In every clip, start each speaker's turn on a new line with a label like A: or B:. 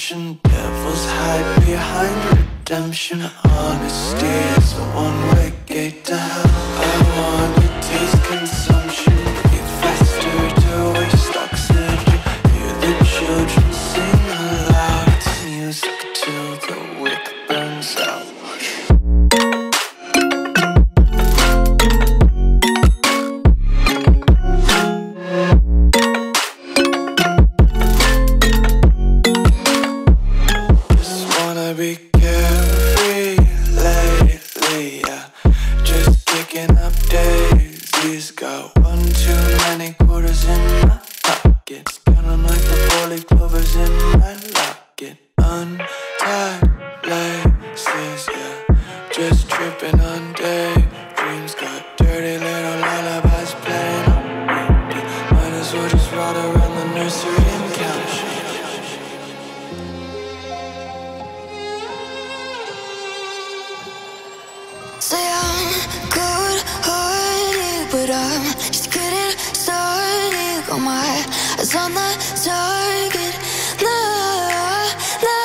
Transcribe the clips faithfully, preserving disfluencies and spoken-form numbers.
A: consumption. Devils hide behind redemption. Honesty is a one-way gate to hell. I want to taste consumption. Breathe faster to waste oxygen. Hear the children sing aloud. It's music till the wick burns out. Be carefree lately, yeah. Just kicking up daisies. Got one too many quarters in my pockets. Counting like the four-leaf clovers in my locket. Untied laces, yeah. Just tripping on daydreams. Got dirty little lullabies playing on repeat. Might as well just ride around the nursery and count sheep.
B: Say I'm good-hearted, but I'm just getting started. Got my eyes on the target. No, no.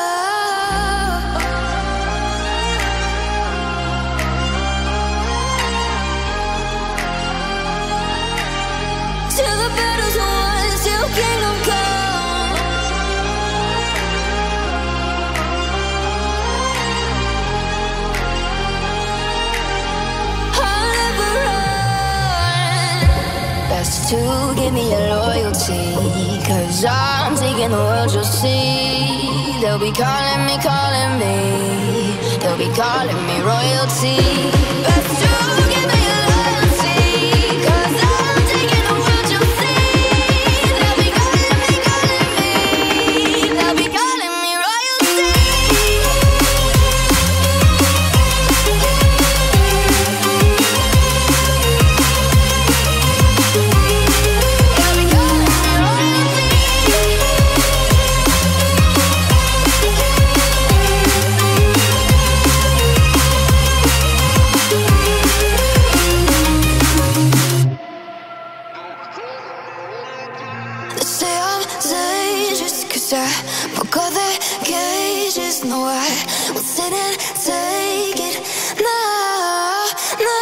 B: Till the battle's won, till kingdom come. Best to give me your loyalty, cause I'm taking the world, you'll see. They'll be calling me, calling me. They'll be calling me royalty. Best to give me your loyalty, cause I'm taking the world, you'll see. They'll be calling me, calling me. They'll be calling me royalty. I broke all the cages, no, I won't sit and take it. No, no.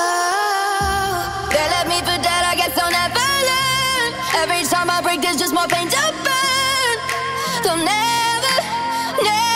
B: They left me for dead, I guess I'll never learn. Every time I break, there's just more pain to burn. They'll never, never